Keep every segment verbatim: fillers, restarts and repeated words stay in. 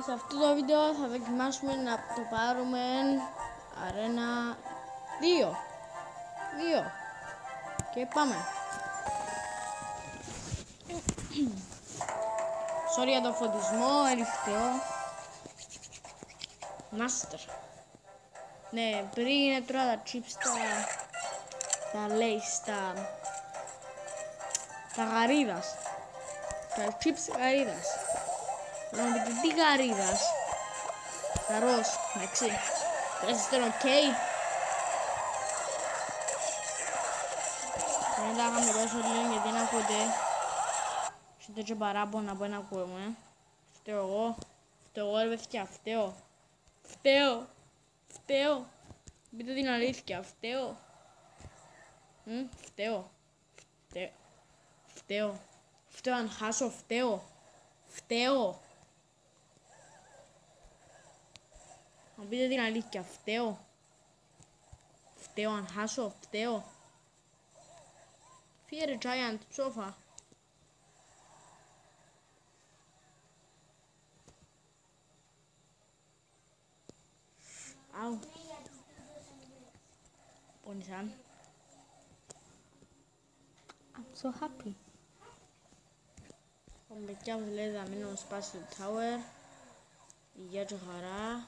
Σε αυτό το βίντεο θα δοκιμάσουμε να το πάρουμε αρένα δύο. δύο. Και πάμε. Sorry για το φωτισμό, ελιχταίο. Master. Ναι, πριν τώρα τα chips, τα, τα lace, τα, τα γαρίδας. Τα chips γαρίδας. Να μου πείτε τι γαρίδας. Τα ροζ, εντάξει. Πες ήταν οκ. Δεν τα είχαμε τόσο λίγο γιατί να ακούτε. Έχετε και παράπονα που να ακούμε. Φταίω εγώ. Φταίω εγώ ρε παιδιά, φταίω. Φταίω. Φταίω. Πείτε την αλήθεια, φταίω. Μ, φταίω. Φταίω. Φταίω. Φταίω αν χάσω, φταίω. Φταίω. Να πείτε την αλήθεια, φταίω. Φταίω αν χάσω, φταίω. Φύγε ρε Giant, ψόφα. Αου. Πόνισαν. I'm so happy. Ο παιδιά μου λέει θα μείνω σπάσει το tower. Υγεία και χαρά.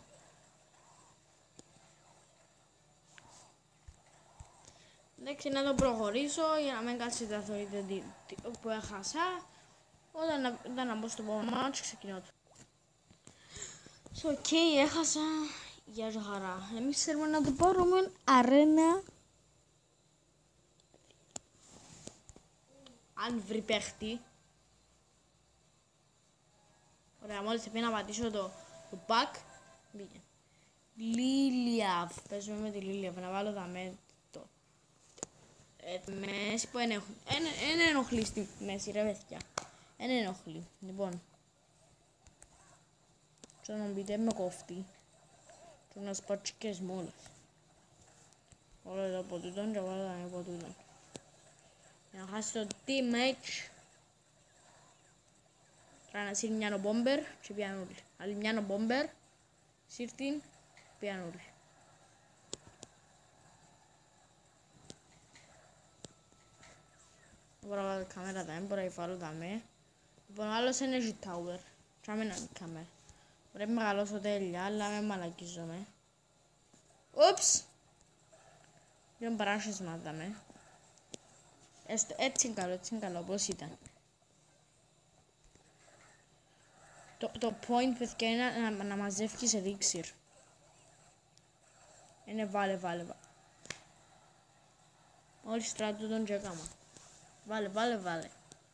Εντάξει, να το προχωρήσω για να μην κάτσετε να θεωρείτε που έχασα. Όταν, όταν να μπω στο επόμενο μάτσο ξεκινώ το. So, οκ, okay, έχασα. Γεια σου χαρά. Εμείς θέλουμε να το πάρουμε αρένα. Αν βρει παίχτη. Ωραία, μόλις πήγα να πατήσω το, το back. Μπήκε. Λίλιαβ. Παίζουμε με τη Λίλιαβ. Να βάλω τα με το. Ε, μέση που ενέχουν. Εν ενοχλεί στη μέση ρε παιδιά. Εν ενοχλεί. Λοιπόν. Ξέρω να μπείτε με κόφτη. Και να σπατσικές μόλις. Όλο εδώ από τούτον και όλο εδώ από τούτον. Για να χάσει το team match. Τώρα να σύρει μιάνο μπόμπερ και πιάνουν όλοι. Άλλη μιάνο μπόμπερ. Σύρτην, πιάνουν όλοι. Μπορώ να βάλω κάμερα δάμε, μπορώ να βάλω δάμε. Λοιπόν, ο άλλος είναι energy tower. Και να μην είναι κάμερα. Πρέπει να μεγαλώσω τέλεια, αλλά με μαλακίζομαι. Ούψ! Δεν παράσχεσμα δάμε. Έτσι είναι καλό, έτσι είναι καλό, πώς ήταν. Το, το point παιδιά είναι να, να, να μαζεύεις elixir. Είναι βάλε, βάλε, βάλε. Όλοι στράτου τον και έκαμα. Βάλε, βάλε, βάλε.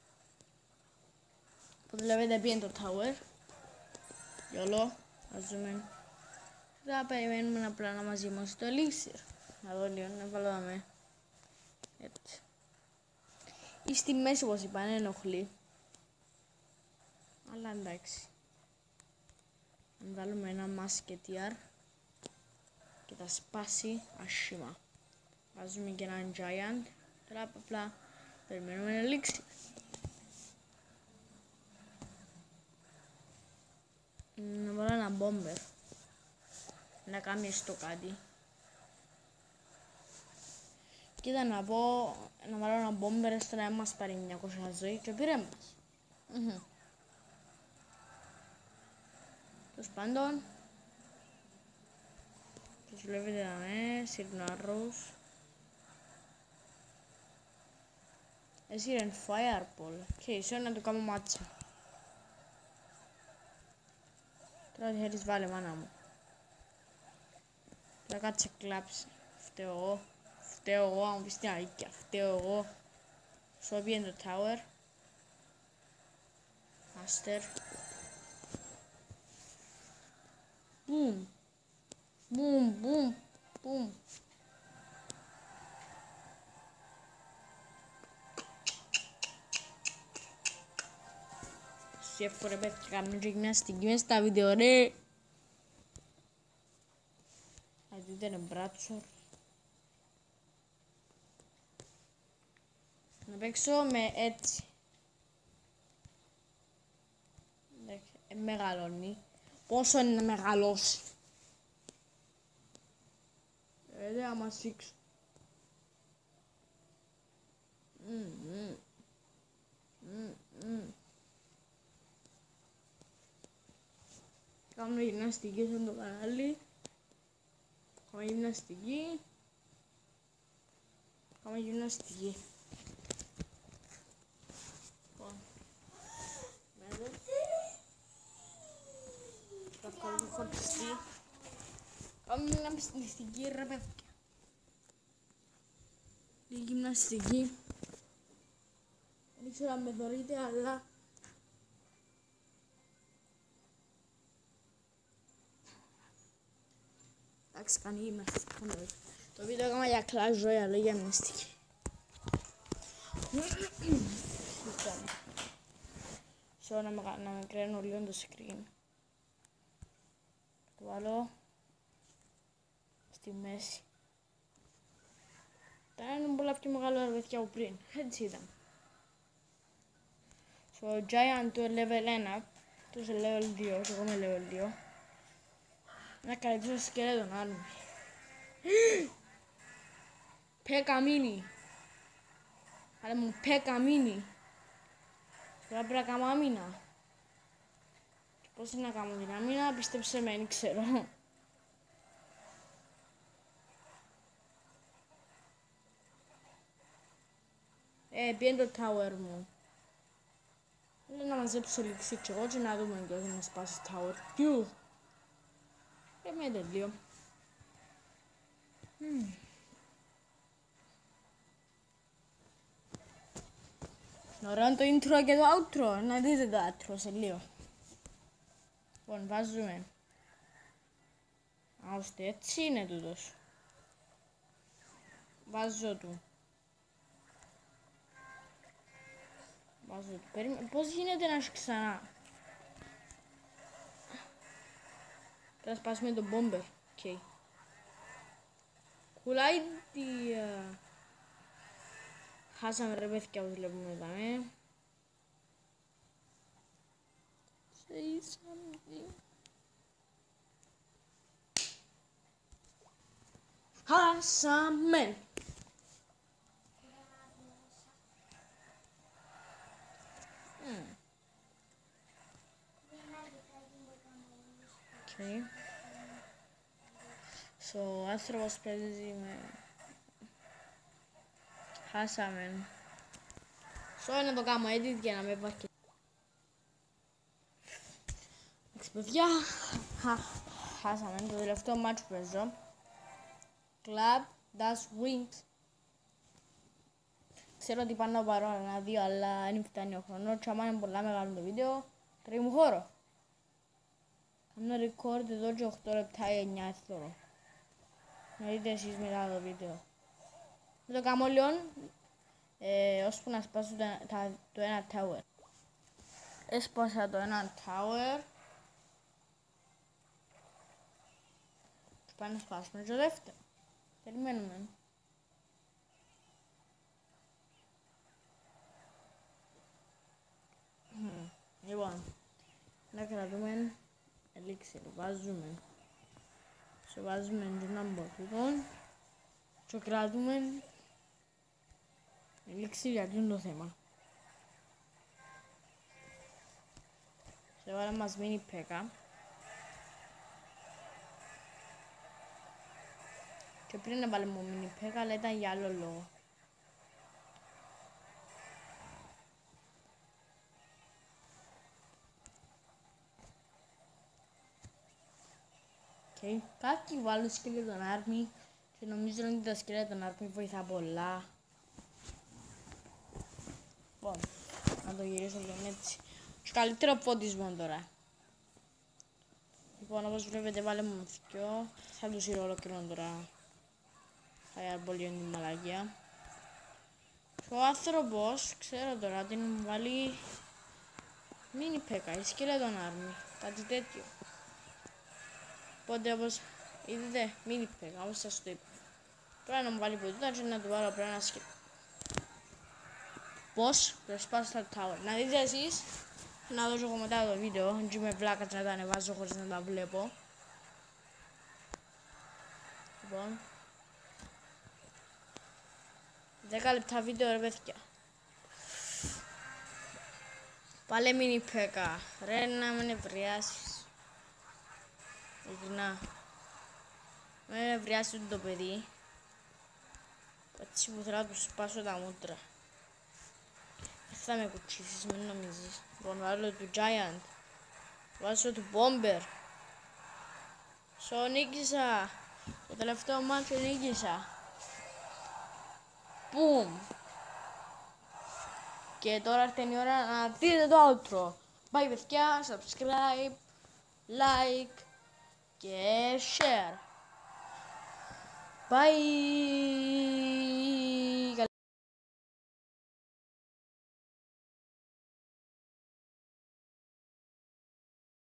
Οπότε βλέπετε πήγαινε το tower. Γιολό, ας δούμε. Θα περιμένουμε απλά να μας γεμώσει το elixir. Να δω λίγο, να βάλω δάμε. Έτσι. Ή στη μέση όπως είπα, είναι ενοχλεί. Αλλά εντάξει. Να βάλουμε ένα μασκετιάρ και θα σπάσει άσχημα. Βάζουμε και έναν giant. Τώρα απλά περιμένουμε να λήξει. Να βάλω ένα bomber. Να κάνει στο κάτι. Κοίτα να πω, να βάλω ένα bomber στο να μας πάρει εννιακόσια ζωή και πήρε μας. Mm-hmm. Τέλος πάντων, τους βλέπετε να με, συρνάρους. Εσύ είναι fireball. Και okay, να το κάνω μάτσα. Τώρα τι θέλεις βάλε μάνα μου. Τώρα κάτσε κλάψε. Φταίω εγώ. Φταίω εγώ, αν πεις την αλήθεια. Φταίω εγώ. Σου πήγαινε το tower. Master. Boom. Boom, boom, boom. Σε εύκολα πέφτει καμία και γυμναστική μες στα βίντεο ρε. Αν δείτε είναι μπράτσορ. Να παίξω με έτσι. Ε, μεγαλώνει. Πόσο είναι να μεγαλώσει. Ε, δεν άμα σήξω. Mm, mm. Mm, mm. Κάνουμε γυμναστική σαν το κανάλι. Κάνουμε γυμναστική. Κάνουμε γυμναστική. Λοιπόν. Μέσα. Θα βγάλω το φορτιστή. Κάνουμε γυμναστική ρε παιδιά. Η γυμναστική. Δεν ξέρω αν με δωρείτε, αλλά εντάξει, κάνει γυμναστική. Το βίντεο έκανα για Clash Royale, για γυμναστική. Λοιπόν, σω να με κραίνω λίγο το screen. Το βάλω στη μέση. Τα είναι πολλά πιο μεγάλο ρε παιδιά από πριν, έτσι ήταν. Στο Giant του level ένα, του σε level δύο, και εγώ είμαι level δύο. Να καλύψω σκελέτον άρμη. Πέκα μίνι. Αλλά μου πέκα μίνι. Τώρα πρέπει να κάνω άμυνα. Πώς είναι να κάνω την άμυνα, πίστεψε με, δεν ξέρω. Ε, πιένει το tower μου. Θέλω να μαζέψω λήξη και εγώ και να δούμε και όχι να σπάσει το tower. Πιου! Ε, με τελείω. Mm. Ωραίο είναι το intro και το outro. Να δείτε το outro σε λίγο. Λοιπόν, βάζουμε. Α, ώστε έτσι είναι τούτος. Βάζω του. Βάζω του. Περίμενε. Πώς γίνεται να έχει ξανά. Θα σπάσουμε τον bomber. Οκ. Okay. Κουλάει τη... Uh... Χάσαμε ρε παιδιά που βλέπουμε εδώ, ε. Say something. Χάσαμε. Mm. Okay. So, ο άνθρωπος παίζει με... Χάσαμε. So, να το κάνω edit για να με υπάρχει. Εντάξει παιδιά, χάσαμε το τελευταίο μάτσο που παίζω. Club Das Wings. Ξέρω ότι πάνω πάρω ένα δύο, αλλά δεν φτάνει ο χρόνος. Και άμα είναι πολλά μεγάλο το βίντεο, τρώει μου χώρο. Κάνω record εδώ και οκτώ λεπτά ή εννιά θέλω. Να δείτε εσείς μετά το βίντεο. Με το κάνω λίγο, ε, ώσπου να σπάσω το, τα, το ένα tower. Έσπασα το ένα tower. Και πάμε να σπάσουμε το δεύτερο. Περιμένουμε. Mm. Λοιπόν, να κρατούμε ελίξερ, βάζουμε. Σε βάζουμε ένα μποτούτο. Και κρατούμε ελίξερ για αυτό το θέμα. Σε βάλαμε μας μείνει πέκα. Και πριν να βάλουμε μείνει πέκα, αλλά ήταν για άλλο λόγο. Okay. Κάποιοι βάλουν σκελετον άρμη και νομίζω ότι τα σκελετον άρμη βοηθά πολλά. Λοιπόν, να το γυρίσω λίγο έτσι. Και καλύτερο φωτισμό τώρα. Λοιπόν, όπως βλέπετε βάλουμε μουθκιό. Θα τους ήρω ολοκληρώνω τώρα. Θα είναι πολύ την μαλακία. Και ο άνθρωπος, ξέρω τώρα, ότι μου βάλει μίνι πέκα ή σκελετον άρμη. Κάτι τέτοιο. Οπότε όπως είδατε, μίνι πέκα, όπως σας το είπα. Τώρα να μου βάλει ποτέ και να του βάλω πρέπει να σκεφτώ. Πώς, προσπάσω στα tower. Να δείτε εσείς Να δώσω εγώ μετά το βίντεο, και είμαι βλάκας να τα ανεβάζω χωρίς να τα βλέπω. Λοιπόν, δέκα λεπτά βίντεο ρε παιδιά. Πάλε μίνι πέκα, ρε να με νευριάσεις. Ειλικρινά. Με νευριάσει το παιδί. Έτσι που θέλω να του σπάσω τα μούτρα. Δεν θα με κουτσίσεις, μην νομίζεις. Λοιπόν, βάλω του Giant. Βάζω του Bomber. Σο νίκησα. Το τελευταίο μάτσο νίκησα. Πουμ. Και τώρα ήρθε η ώρα να δείτε το outro. Bye παιδιά, subscribe, like και share. Bye.